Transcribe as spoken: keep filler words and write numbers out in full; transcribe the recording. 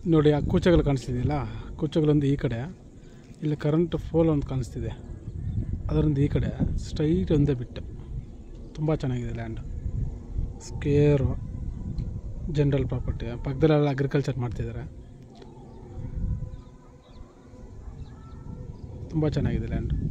ನೋಡಿ ಆ ಕೂಚಗಳು ಕಾಣಿಸ್ತಿದೆಯಲ್ಲ, ಕೂಚಗಳೊಂದು ಈ ಕಡೆ, ಇಲ್ಲಿ ಕರೆಂಟ್ ಫೋಲ್ ಒಂದು ಕಾಣಿಸ್ತಿದೆ, ಅದರೊಂದು ಈ ಕಡೆ ಸ್ಟ್ರೈಟ್ ಒಂದೇ ಬಿಟ್ಟು. ತುಂಬ ಚೆನ್ನಾಗಿದೆ ಲ್ಯಾಂಡು. ಸ್ಕೇರು ಜನರಲ್ ಪ್ರಾಪರ್ಟಿ, ಪಕ್ಕದಲ್ಲೆಲ್ಲ ಅಗ್ರಿಕಲ್ಚರ್ ಮಾಡ್ತಿದ್ದಾರೆ. ತುಂಬ ಚೆನ್ನಾಗಿದೆ ಲ್ಯಾಂಡು.